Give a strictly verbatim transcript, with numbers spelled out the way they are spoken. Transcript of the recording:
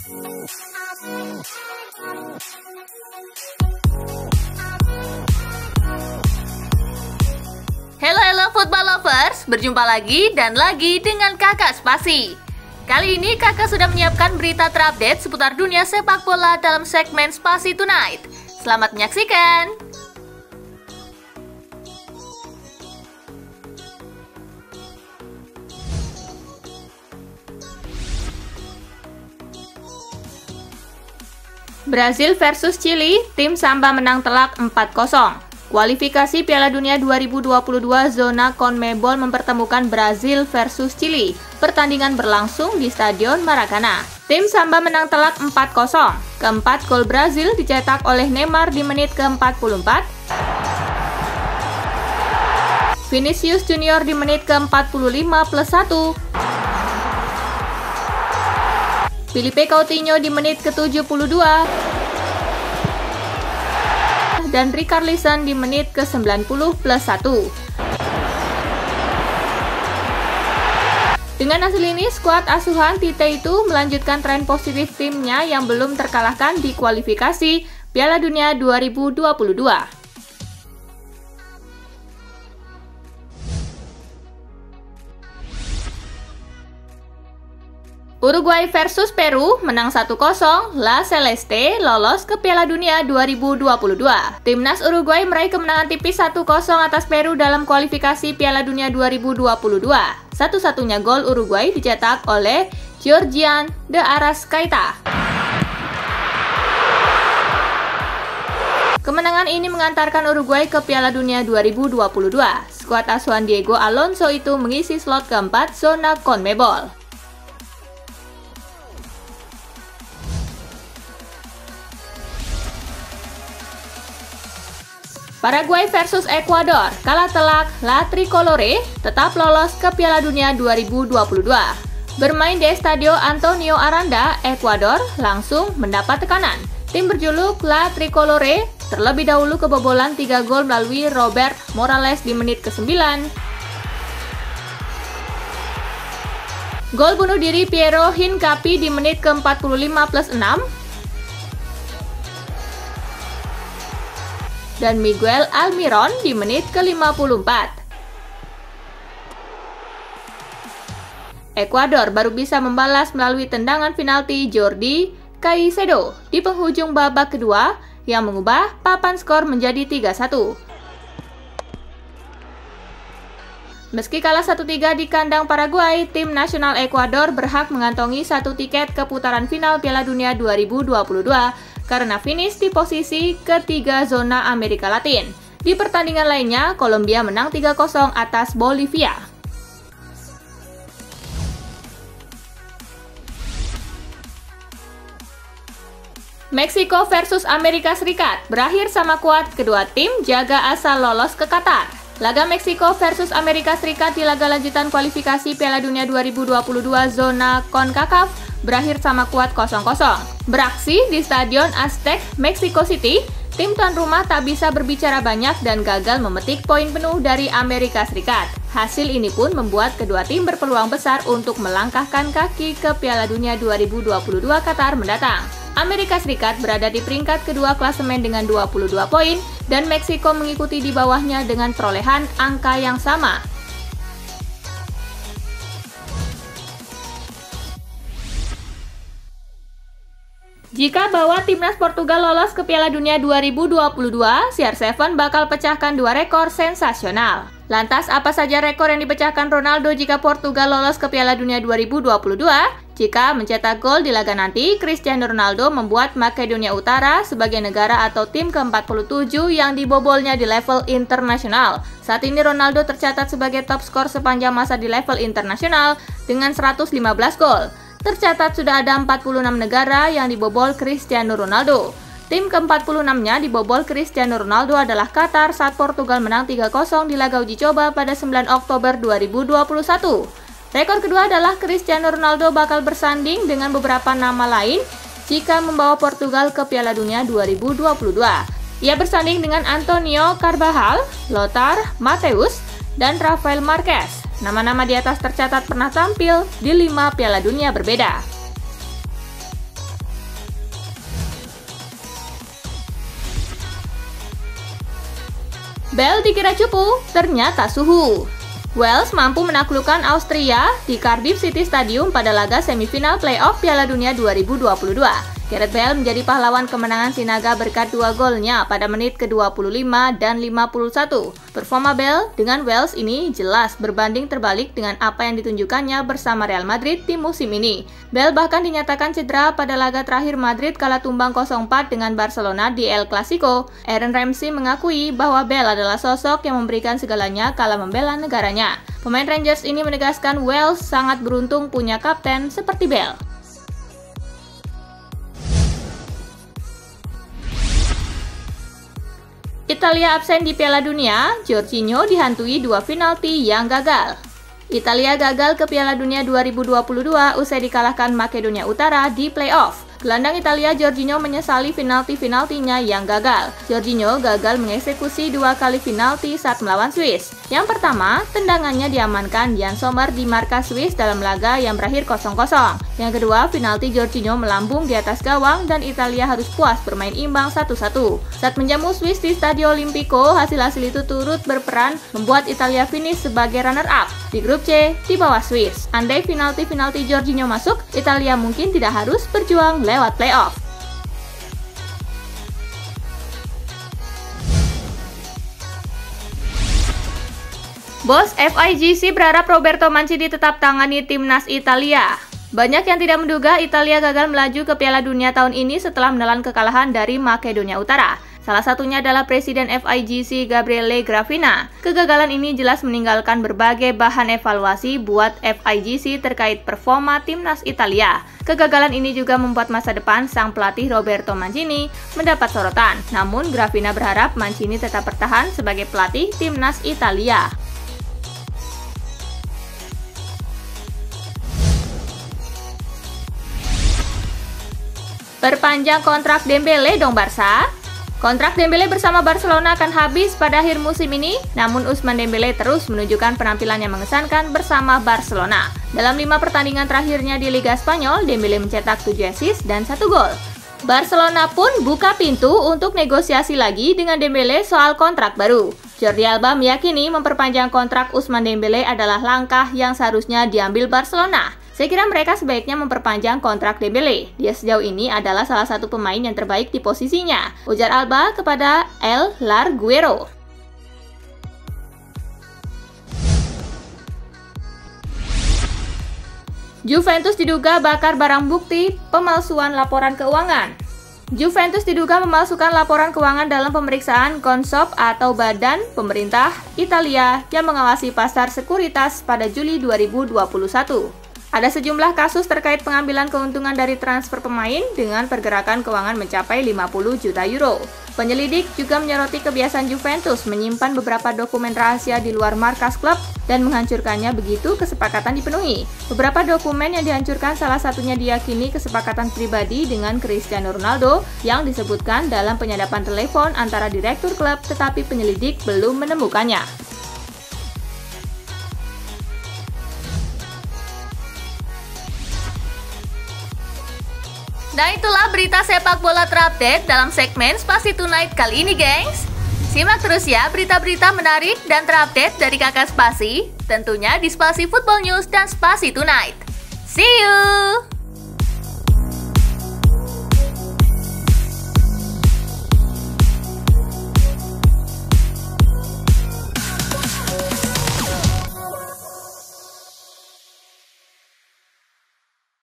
Halo halo football lovers, berjumpa lagi dan lagi dengan Kakak Spasi. Kali ini Kakak sudah menyiapkan berita terupdate seputar dunia sepak bola dalam segmen Spasi Tonight. Selamat menyaksikan. Brazil versus Chili, tim Samba menang telak empat kosong. Kualifikasi Piala Dunia dua ribu dua puluh dua zona CONMEBOL mempertemukan Brazil versus Chili. Pertandingan berlangsung di Stadion Maracana. Tim Samba menang telak empat kosong. Keempat gol Brazil dicetak oleh Neymar di menit ke empat puluh empat. Vinicius Junior di menit ke empat puluh lima plus satu. Filipe Coutinho di menit ke tujuh puluh dua. Dan Richarlison di menit ke sembilan puluh plus satu. Dengan hasil ini, skuad asuhan Tite itu melanjutkan tren positif timnya yang belum terkalahkan di kualifikasi Piala Dunia dua ribu dua puluh dua. Uruguay versus Peru menang satu kosong, La Celeste lolos ke Piala Dunia dua ribu dua puluh dua. Timnas Uruguay meraih kemenangan tipis satu kosong atas Peru dalam kualifikasi Piala Dunia dua ribu dua puluh dua. Satu-satunya gol Uruguay dicetak oleh Georgian de Arrascaeta. Kemenangan ini mengantarkan Uruguay ke Piala Dunia dua ribu dua puluh dua. Skuad asuhan Diego Alonso itu mengisi slot keempat zona CONMEBOL. Paraguay versus Ekuador, kalah telak, La Tricolore tetap lolos ke Piala Dunia dua ribu dua puluh dua. Bermain di Estadio Antonio Aranda, Ekuador langsung mendapat tekanan. Tim berjuluk La Tricolore terlebih dahulu kebobolan tiga gol melalui Robert Morales di menit ke sembilan. Gol bunuh diri Piero Hincapié di menit ke empat puluh lima plus enam. Dan Miguel Almiron di menit ke lima puluh empat. Ekuador baru bisa membalas melalui tendangan penalti Jordi Caicedo di penghujung babak kedua yang mengubah papan skor menjadi tiga satu. Meski kalah satu tiga di kandang Paraguay, tim nasional Ekuador berhak mengantongi satu tiket ke putaran final Piala Dunia dua ribu dua puluh dua karena finish di posisi ketiga zona Amerika Latin. Di pertandingan lainnya, Kolombia menang tiga kosong atas Bolivia. Meksiko versus Amerika Serikat berakhir sama kuat, kedua tim jaga asal lolos ke Qatar. Laga Meksiko versus Amerika Serikat di laga lanjutan kualifikasi Piala Dunia dua ribu dua puluh dua zona CONCACAF berakhir sama kuat kosong kosong. Beraksi di Stadion Aztec, Mexico City, tim tuan rumah tak bisa berbicara banyak dan gagal memetik poin penuh dari Amerika Serikat. Hasil ini pun membuat kedua tim berpeluang besar untuk melangkahkan kaki ke Piala Dunia dua ribu dua puluh dua Qatar mendatang. Amerika Serikat berada di peringkat kedua klasemen dengan dua puluh dua poin dan Meksiko mengikuti di bawahnya dengan perolehan angka yang sama. Jika bawa timnas Portugal lolos ke Piala Dunia dua ribu dua puluh dua, C R tujuh bakal pecahkan dua rekor sensasional. Lantas, apa saja rekor yang dipecahkan Ronaldo jika Portugal lolos ke Piala Dunia dua ribu dua puluh dua? Jika mencetak gol di laga nanti, Cristiano Ronaldo membuat Makedonia Utara sebagai negara atau tim ke empat puluh tujuh yang dibobolnya di level internasional. Saat ini Ronaldo tercatat sebagai top skor sepanjang masa di level internasional dengan seratus lima belas gol. Tercatat sudah ada empat puluh enam negara yang dibobol Cristiano Ronaldo. Tim ke empat puluh enam-nya dibobol Cristiano Ronaldo adalah Qatar saat Portugal menang tiga kosong di laga uji coba pada sembilan Oktober dua ribu dua puluh satu. Rekor kedua adalah Cristiano Ronaldo bakal bersanding dengan beberapa nama lain jika membawa Portugal ke Piala Dunia dua ribu dua puluh dua. Ia bersanding dengan Antonio Carvajal, Lothar Matthäus, dan Rafael Marquez. Nama-nama di atas tercatat pernah tampil di lima Piala Dunia berbeda. Bell dikira cupu, ternyata suhu. Wales mampu menaklukkan Austria di Cardiff City Stadium pada laga semifinal playoff Piala Dunia dua ribu dua puluh dua. Gareth Bale menjadi pahlawan kemenangan Sinaga berkat dua golnya pada menit ke dua puluh lima dan lima puluh satu. Performa Bale dengan Wales ini jelas berbanding terbalik dengan apa yang ditunjukkannya bersama Real Madrid di musim ini. Bale bahkan dinyatakan cedera pada laga terakhir Madrid kala tumbang nol empat dengan Barcelona di El Clasico. Aaron Ramsey mengakui bahwa Bale adalah sosok yang memberikan segalanya kala membela negaranya. Pemain Rangers ini menegaskan Wales sangat beruntung punya kapten seperti Bale. Italia absen di Piala Dunia, Jorginho dihantui dua penalti yang gagal. Italia gagal ke Piala Dunia dua ribu dua puluh dua usai dikalahkan Makedonia Utara di playoff. Gelandang Italia Jorginho menyesali penalti-penaltinya yang gagal. Jorginho gagal mengeksekusi dua kali penalti saat melawan Swiss. Yang pertama, tendangannya diamankan Jan Sommer di markas Swiss dalam laga yang berakhir kosong kosong. Yang kedua, penalti Jorginho melambung di atas gawang dan Italia harus puas bermain imbang satu satu. Saat menjamu Swiss di Stadio Olimpico, hasil-hasil itu turut berperan membuat Italia finish sebagai runner-up di grup C di bawah Swiss. Andai penalti-penalti Jorginho masuk, Italia mungkin tidak harus berjuang lewat playoff. Bos F I G C berharap Roberto Mancini tetap tangani timnas Italia. Banyak yang tidak menduga Italia gagal melaju ke Piala Dunia tahun ini setelah menelan kekalahan dari Makedonia Utara. Salah satunya adalah Presiden F I G C Gabriele Gravina. Kegagalan ini jelas meninggalkan berbagai bahan evaluasi buat F I G C terkait performa timnas Italia. Kegagalan ini juga membuat masa depan sang pelatih Roberto Mancini mendapat sorotan. Namun Gravina berharap Mancini tetap bertahan sebagai pelatih timnas Italia. Perpanjang kontrak Dembele dong Barca. Kontrak Dembele bersama Barcelona akan habis pada akhir musim ini, namun Ousmane Dembele terus menunjukkan penampilan yang mengesankan bersama Barcelona. Dalam lima pertandingan terakhirnya di Liga Spanyol, Dembele mencetak tujuh assist dan satu gol. Barcelona pun buka pintu untuk negosiasi lagi dengan Dembele soal kontrak baru. Jordi Alba meyakini memperpanjang kontrak Ousmane Dembele adalah langkah yang seharusnya diambil Barcelona. Saya kira mereka sebaiknya memperpanjang kontrak Dembele. Dia sejauh ini adalah salah satu pemain yang terbaik di posisinya, ujar Alba kepada El Larguero. Juventus diduga bakar barang bukti pemalsuan laporan keuangan. Juventus diduga memalsukan laporan keuangan dalam pemeriksaan Consob atau Badan Pemerintah Italia yang mengawasi pasar sekuritas pada Juli dua ribu dua puluh satu. Ada sejumlah kasus terkait pengambilan keuntungan dari transfer pemain dengan pergerakan keuangan mencapai lima puluh juta euro. Penyelidik juga menyoroti kebiasaan Juventus menyimpan beberapa dokumen rahasia di luar markas klub dan menghancurkannya begitu kesepakatan dipenuhi. Beberapa dokumen yang dihancurkan salah satunya diyakini kesepakatan pribadi dengan Cristiano Ronaldo yang disebutkan dalam penyadapan telepon antara direktur klub, tetapi penyelidik belum menemukannya. Nah itulah berita sepak bola terupdate dalam segmen Spasi Tonight kali ini gengs. Simak terus ya berita-berita menarik dan terupdate dari kakak Spasi, tentunya di Spasi Football News dan Spasi Tonight. See you!